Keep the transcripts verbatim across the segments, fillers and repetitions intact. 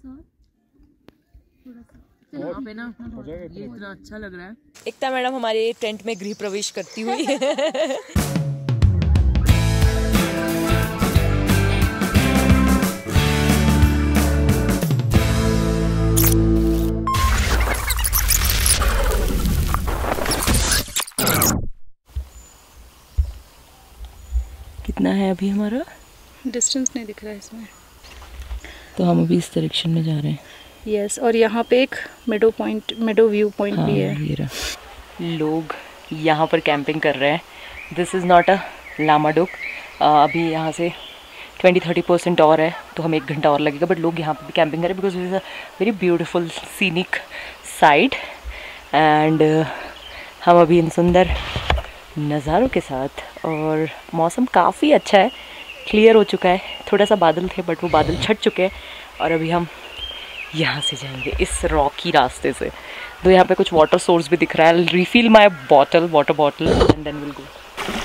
सा थोड़ा सा यहाँ पे ना ये इतना अच्छा लग रहा है। एकता मैडम हमारे टेंट में गृह प्रवेश करती हुई कितना है अभी हमारा डिस्टेंस नहीं दिख रहा है इसमें, तो हम अभी इस डायरेक्शन में जा रहे हैं। यस yes, और यहाँ पे एक meadow point meadow view point हाँ, भी है। ये रहा। लोग यहाँ पर कैंपिंग कर रहे हैं। दिस इज़ नॉट अ लामाडुक। अभी यहाँ से ट्वेंटी थर्टी परसेंट और है, तो हमें एक घंटा और लगेगा, बट लोग यहाँ पर भी कैंपिंग कर रहे हैं because it is a very beautiful scenic site. And हम अभी इन सुंदर नज़ारों के साथ, और मौसम काफ़ी अच्छा है, क्लियर हो चुका है। थोड़ा सा बादल थे बट वो बादल छट चुके हैं, और अभी हम यहाँ से जाएंगे इस रॉकी रास्ते से। तो यहाँ पे कुछ वाटर सोर्स भी दिख रहा है। Refill my bottle water bottle and then will go.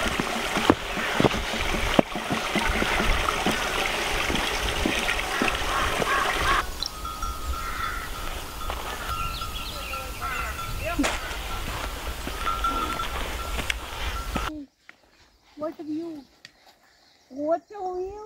What view? What view?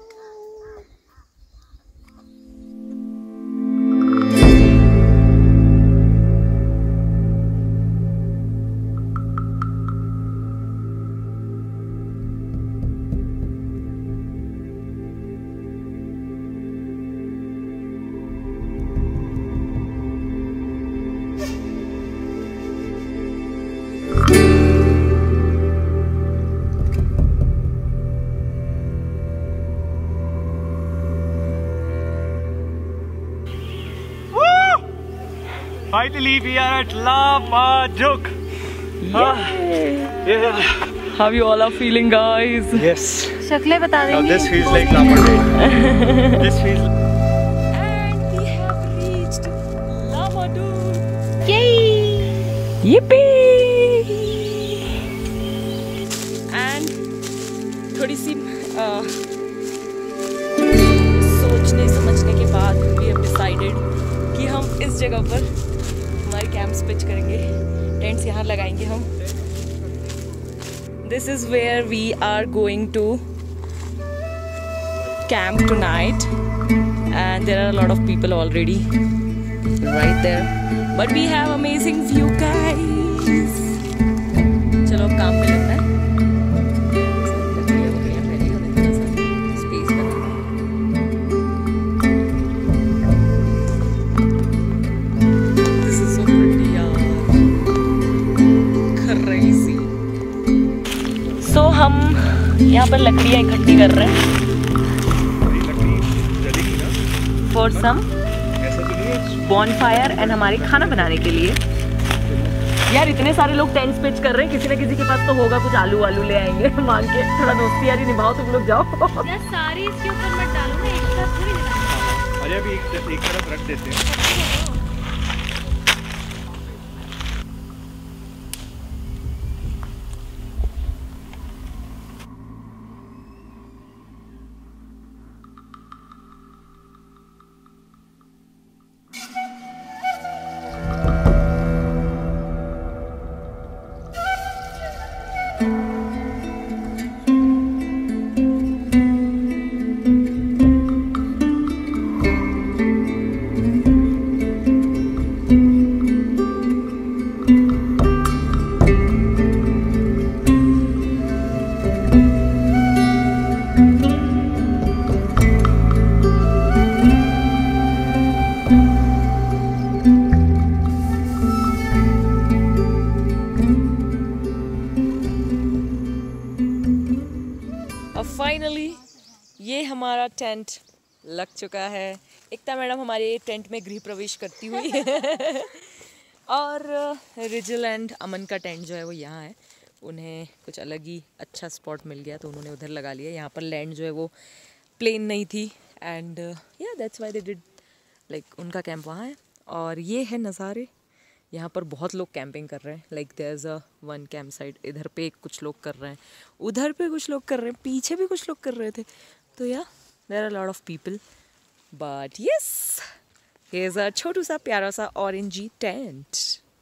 Finally, we are at Lamaduk. Yeah. Yeah. How you all are feeling, guys? Yes. शक्लें बता Now देंगे। this feels like Lamaduk. This feels. And we have reached Lamaduk. Yay! Yippee! And थोड़ी सी uh, सोचने समझने के बाद we have decided कि हम इस जगह पर हमारे कैंप्स पिच करेंगे, टेंट्स यहाँ लगाएंगे हम। This is where we are going to camp tonight, and there are a lot of people already right there, but we have amazing view, guys. चलो अब काम में लगना है। So हम यहाँ पर लकड़ियाँ इकट्ठी कर रहे हैं फॉर सम बॉनफायर एंड हमारे खाना बनाने के लिए। यार इतने सारे लोग टेंट्स पिच कर रहे हैं, किसी न किसी के पास तो होगा, कुछ आलू वालू ले आएंगे मांग के। थोड़ा दोस्ती यारी निभाओ, तुम लोग जाओ। यार सारी इसके ऊपर मत डालो ना, एक साथ पूरी निकालो। अरे अभी एक एक तरफ रख देते हैं। फाइनली ये हमारा टेंट लग चुका है। एकता मैडम हमारे टेंट में गृह प्रवेश करती हुई और रिजल एंड अमन का टेंट जो है वो यहाँ है। उन्हें कुछ अलग ही अच्छा स्पॉट मिल गया तो उन्होंने उधर लगा लिया। यहाँ पर लैंड जो है वो प्लेन नहीं थी and yeah that's why they did like उनका कैंप वहाँ है। और ये है नज़ारे, यहाँ पर बहुत लोग कैंपिंग कर रहे हैं। Like there is a one camp site, इधर पे कुछ लोग कर रहे हैं, उधर पे कुछ लोग कर रहे हैं, पीछे भी कुछ लोग कर रहे थे। तो yeah there are lot of people but yes Here's a छोटू सा प्यारा सा orangey tent.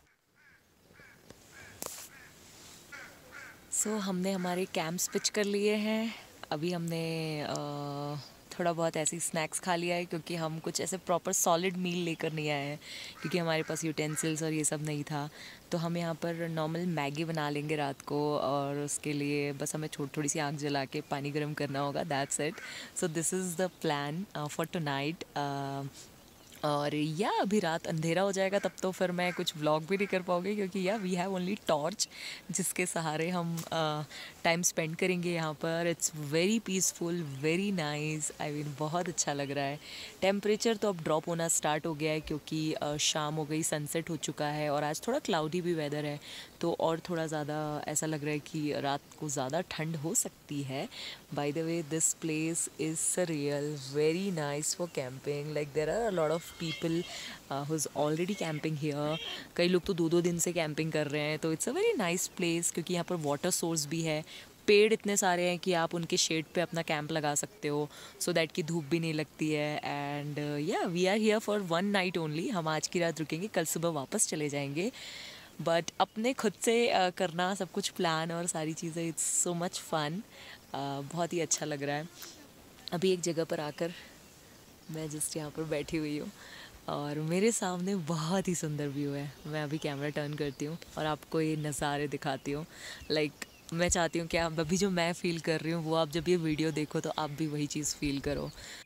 सो so, हमने हमारे कैंप्स पिच कर लिए हैं. अभी हमने uh, थोड़ा बहुत ऐसी स्नैक्स खा लिया है क्योंकि हम कुछ ऐसे प्रॉपर सॉलिड मील लेकर नहीं आए हैं क्योंकि हमारे पास यूटेंसिल्स और ये सब नहीं था. तो हम यहाँ पर नॉर्मल मैगी बना लेंगे रात को और उसके लिए बस हमें थोड़ी थोड़ी सी आग जला के पानी गर्म करना होगा. That's it. So this is the plan for tonight. और या अभी रात अंधेरा हो जाएगा तब तो फिर मैं कुछ व्लॉग भी नहीं कर पाऊँगी क्योंकि या वी हैव ओनली टॉर्च जिसके सहारे हम टाइम uh, स्पेंड करेंगे यहाँ पर. It's very peaceful, very nice. I mean बहुत अच्छा लग रहा है. टेम्परेचर तो अब ड्रॉप होना स्टार्ट हो गया है क्योंकि uh, शाम हो गई, सनसेट हो चुका है और आज थोड़ा क्लाउडी भी वेदर है तो और थोड़ा ज़्यादा ऐसा लग रहा है कि रात को ज़्यादा ठंड हो सकती है. By the way this place is surreal, very nice for camping. Like there are a lot of people who is already camping here. कई लोग तो दो दो दिन से कैंपिंग कर रहे हैं. तो it's a very nice place क्योंकि यहाँ पर वाटर सोर्स भी है. पेड़ इतने सारे हैं कि आप उनके शेड पे अपना कैंप लगा सकते हो सो दैट कि धूप भी नहीं लगती है. And yeah we are here for one night only. हम आज की रात रुकेंगे, कल सुबह वापस चले जाएंगे. बट अपने खुद से uh, करना सब कुछ प्लान और सारी चीज़ें, इट्स सो मच फन. बहुत ही अच्छा लग रहा है. अभी एक जगह पर आकर मैं जस्ट यहाँ पर बैठी हुई हूँ और मेरे सामने बहुत ही सुंदर व्यू है. मैं अभी कैमरा टर्न करती हूँ और आपको ये नज़ारे दिखाती हूँ. लाइक like, मैं चाहती हूँ कि आप अभी जो मैं फ़ील कर रही हूँ वो आप जब ये वीडियो देखो तो आप भी वही चीज़ फ़ील करो.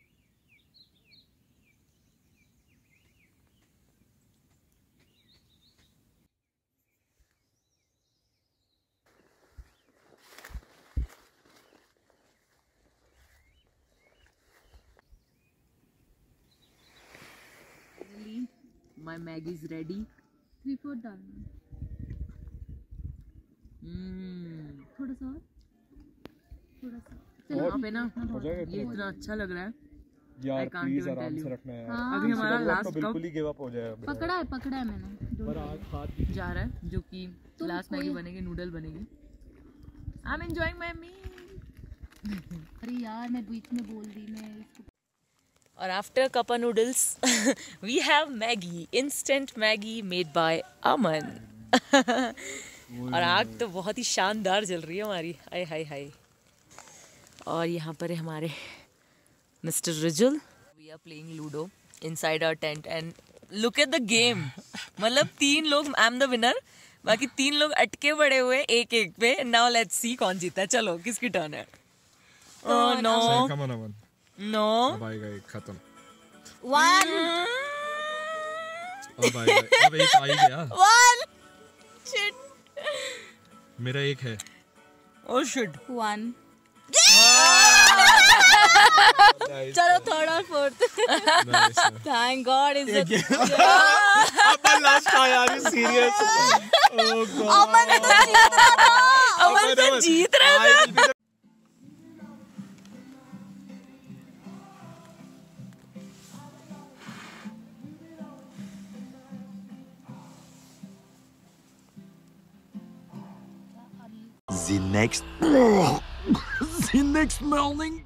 My Maggie is ready. Three fourth डालना. Hmm. थोड़ा सा और, थोड़ा सा. और यहाँ पे ना हो जाएगा ये इतना? इतना अच्छा लग रहा है. यार I can't प्लीज even आराम tell से you. रखना है. हाँ. अभी अभी हमारा हमारा लास्ट last बिल्कुल ही गिव अप हो जाएगा. पकड़ा है पकड़ा है मैंने. पर आज हाथ भी जा रहा है जो कि तो लास्ट मैगी बनेगी, नूडल बनेगी. I am enjoying my meal. अरे यार मैं बीच में बोल दी मैं इसको. और after cuppa noodles we have Maggi, instant Maggi made by Aman. और आग तो बहुत ही शानदार जल रही है हमारी. आय हाय हाय. और यहाँ पर है हमारे mister Rijul. We are playing ludo inside our tent and look at the game. मतलब तीन लोग, आई एम द विनर, बाकी तीन लोग अटके पड़े हुए एक एक पे. नाउ लेट्स सी कौन जीता है. चलो किसकी टर्न है. Oh no Come on, Aman. No. अब आएगा एक खत्म. वन अब आएगा. अब एक आ ही गया. वन. शिट. मेरा एक है. Oh shit. वन. Nice. चलो थर्ड और fourth. Nice. Thank God is it. अब लास्ट था यार. सीरियस. ओह गॉड. अमन तो जीत रहा था. अमन तो जीत रहा था. The next the next morning.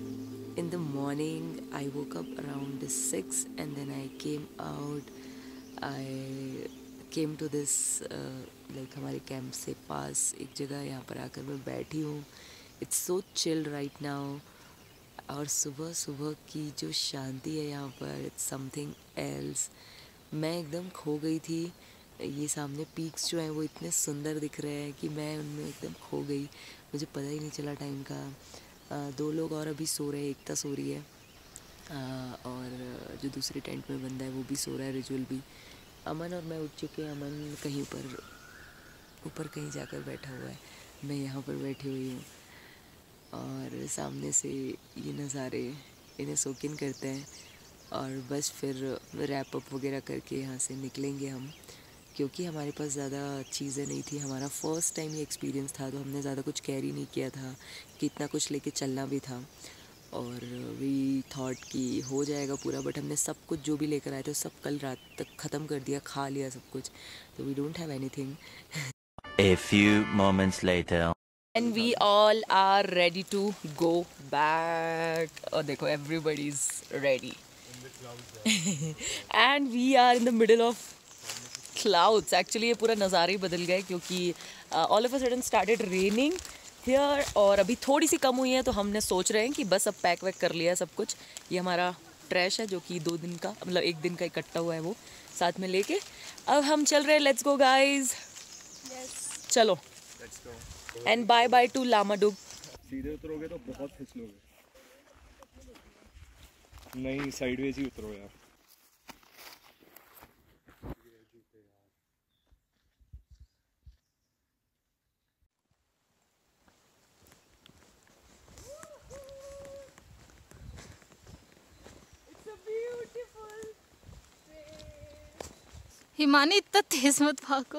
seven in the morning. I woke up around six and then I came out I came to this like हमारे कैंप से पास एक जगह, यहाँ पर आकर मैं बैठी हूँ. It's so chill right now. और सुबह सुबह की जो शांति है यहाँ पर, इट्स समथिंग एल्स. मैं एकदम खो गई थी. ये सामने पीक्स जो हैं वो इतने सुंदर दिख रहे हैं कि मैं उनमें एकदम खो गई. मुझे पता ही नहीं चला टाइम का. आ, दो लोग और अभी सो रहे हैं. एकता सो रही है आ, और जो दूसरे टेंट में बंदा है वो भी सो रहा है, रिजुअल भी. अमन और मैं उठ चुके हैं. अमन कहीं ऊपर ऊपर कहीं जाकर बैठा हुआ है. मैं यहाँ पर बैठी हुई हूँ और सामने से ये नज़ारे इन्हें सोकिन करते हैं. और बस फिर रैप अप वगैरह करके यहाँ से निकलेंगे हम, क्योंकि हमारे पास ज़्यादा चीज़ें नहीं थी. हमारा फर्स्ट टाइम ये एक्सपीरियंस था तो हमने ज़्यादा कुछ कैरी नहीं किया था कि इतना कुछ लेके चलना भी था. और वी थॉट कि हो जाएगा पूरा, बट हमने सब कुछ जो भी लेकर आए थे सब कल रात तक ख़त्म कर दिया, खा लिया सब कुछ. तो we don't have anything. A few moments later. And we all are ready to go back. Oh, देखो, everybody is ready. And we are in the middle of clouds. Actually ये पूरा नज़ारा ही बदल गया क्योंकि uh, all of a sudden started raining here. और अभी थोड़ी सी कम हुई है तो हमने सोच रहे हैं कि बस अब पैक वैक कर लिया है सब कुछ. ये हमारा ट्रैश है जो कि दो दिन का, मतलब एक दिन का इकट्ठा हुआ है, वो साथ में लेके अब हम चल रहे हैं. Let's go guys. चलो. And bye bye to Lamadugh. सीधे उतरोगे तो बहुत फिसलोगे. नहीं, साइडवेज ही उतरो यार. हिमानी इतना तेज मत भागो.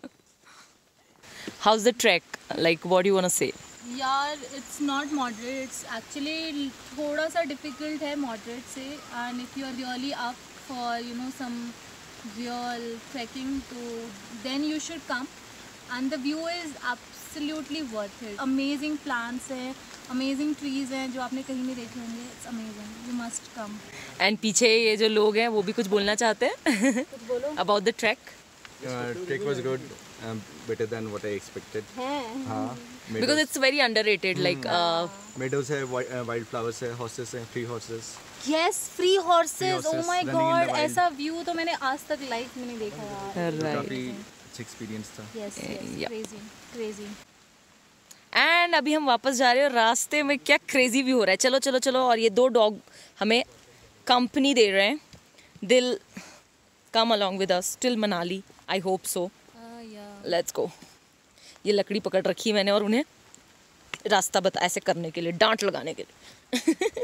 How's the trek? Like, what do you wanna say? यार it's not moderate, it's actually थोड़ा सा डिफिकल्ट है मॉडरेट से. And if you are really up for you know some real trekking तो then you should come. And the view is absolutely worth it. Amazing plants हैं, amazing trees हैं जो आपने कहीं नहीं देखे होंगे. It's amazing, you must come. And पीछे ये जो लोग हैं वो भी कुछ बोलना चाहते हैं कुछ बोलो about the track. Trek was good, better than what I expected. हाँ, Because it's very underrated. Like uh, meadows है, wild flowers है, horses है, free horses. Yes, free horses. Oh horses my running in the God, wild. ऐसा view तो मैंने आज तक life में नहीं देखा यार. right. काफी अच्छा एक्सपीरियंस था. Yes yes, Yeah. Crazy crazy. And अभी हम वापस जा रहे हैं और रास्ते में क्या क्रेजी भी हो रहा है. चलो चलो चलो. और ये दो डॉग हमें कंपनी दे रहे हैं. Will come along with us till Manali. I hope so. Let's go. ये लकड़ी पकड़ रखी मैंने और उन्हें रास्ता बता ऐसे करने के लिए, डांट लगाने के लिए.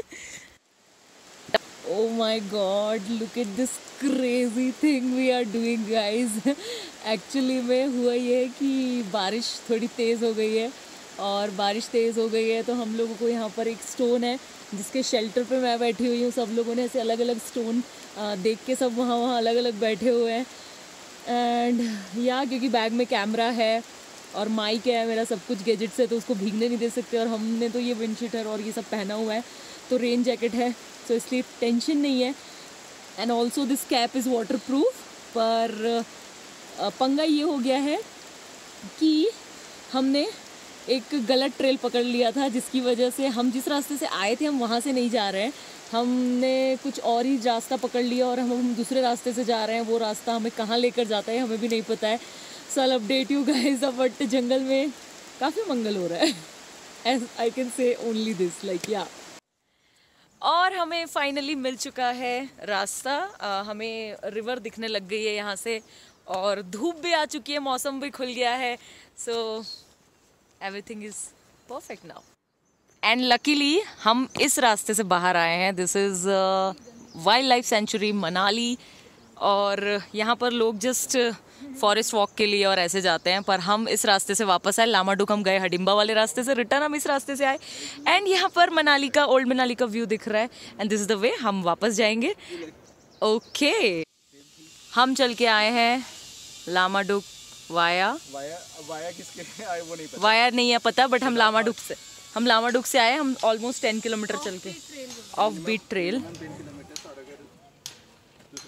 Oh my God, look at this crazy thing we are doing guys. Actually में हुआ ये है कि बारिश थोड़ी तेज़ हो गई है और बारिश तेज़ हो गई है तो हम लोगों को यहाँ पर एक स्टोन है जिसके शेल्टर पे मैं बैठी हुई हूँ. सब लोगों ने ऐसे अलग अलग स्टोन देख के सब वहाँ वहाँ अलग अलग बैठे हुए हैं. एंड या क्योंकि बैग में कैमरा है और माइक है, मेरा सब कुछ गैजेट्स है तो उसको भीगने नहीं दे सकते. और हमने तो ये विंड शीटर और ये सब पहना हुआ है तो रेन जैकेट है तो इसलिए टेंशन नहीं है. And also this cap is waterproof. पर पंगा ये हो गया है कि हमने एक गलत ट्रेल पकड़ लिया था जिसकी वजह से हम जिस रास्ते से आए थे हम वहाँ से नहीं जा रहे हैं. हमने कुछ और ही रास्ता पकड़ लिया और हम हम दूसरे रास्ते से जा रहे हैं. वो रास्ता हमें कहाँ लेकर जाता है हमें भी नहीं पता है. So I update you guys. But जंगल में काफ़ी मंगल हो रहा है. As I can say only this like yeah. और हमें फाइनली मिल चुका है रास्ता. uh, हमें रिवर दिखने लग गई है यहाँ से और धूप भी आ चुकी है, मौसम भी खुल गया है. So everything is perfect now. And luckily हम इस रास्ते से बाहर आए हैं. This is wildlife sanctuary Manali. और यहाँ पर लोग जस्ट फॉरेस्ट वॉक के लिए और ऐसे जाते हैं, पर हम इस रास्ते से वापस आए. लामाडुग हम गए हडिम्बा वाले रास्ते से, रिटर्न हम इस रास्ते से आए. एंड यहाँ पर मनाली का, ओल्ड मनाली का व्यू दिख रहा है. And this is the way हम वापस जाएंगे. Okay okay. हम चल के आए हैं लामाडुग वाया वाया वाया किसके आए वो नहीं पता. वाया नहीं है पता, बट हम लामाडुग से हम लामाडुग से आए. हम ऑलमोस्ट टेन किलोमीटर चल के ऑफ बीट ट्रेल.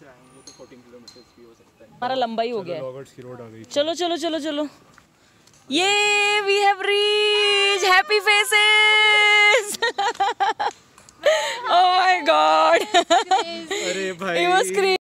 से आएंगे तो फोर्टीन किलोमीटर भी हो सकता है। हमारा लंबा ही हो गया है। लॉगर्ट्स की रोड आ गई। चलो चलो चलो चलो, ये we have reach happy faces. Oh my God, अरे भाई इट वाज